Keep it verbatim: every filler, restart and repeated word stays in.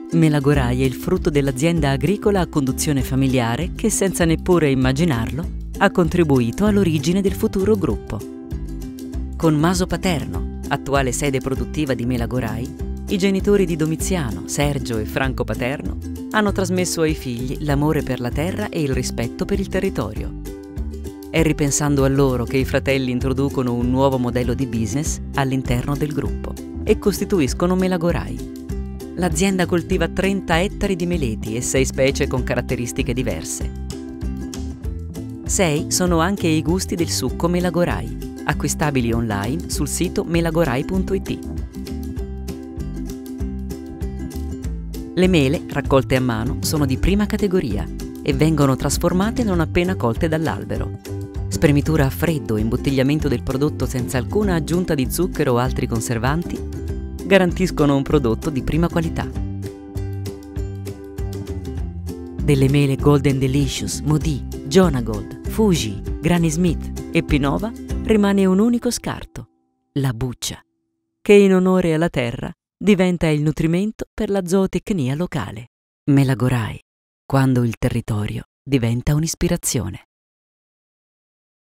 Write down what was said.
Melagorai è il frutto dell'azienda agricola a conduzione familiare che, senza neppure immaginarlo, ha contribuito all'origine del futuro gruppo. Con Maso Paterno, attuale sede produttiva di Melagorai, i genitori di Domiziano, Sergio e Franco Paterno hanno trasmesso ai figli l'amore per la terra e il rispetto per il territorio. È ripensando a loro che i fratelli introducono un nuovo modello di business all'interno del gruppo e costituiscono Melagorai. L'azienda coltiva trenta ettari di meleti e sei specie con caratteristiche diverse. sei sono anche i gusti del succo Melagorai, acquistabili online sul sito melagorai punto it. Le mele, raccolte a mano, sono di prima categoria e vengono trasformate non appena colte dall'albero. Spremitura a freddo e imbottigliamento del prodotto senza alcuna aggiunta di zucchero o altri conservanti garantiscono un prodotto di prima qualità. Delle mele Golden Delicious, Modi, Jonagold, Fuji, Granny Smith e Pinova rimane un unico scarto, la buccia, che in onore alla terra diventa il nutrimento per la zootecnia locale. Melagorai, quando il territorio diventa un'ispirazione.